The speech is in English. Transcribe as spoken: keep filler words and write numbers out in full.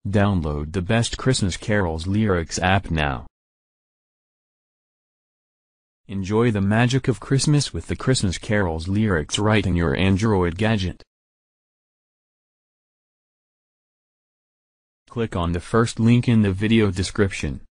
Download the best Christmas carols lyrics app now. Enjoy the magic of Christmas with the Christmas carols lyrics right in your Android gadget. Click on the first link in the video description.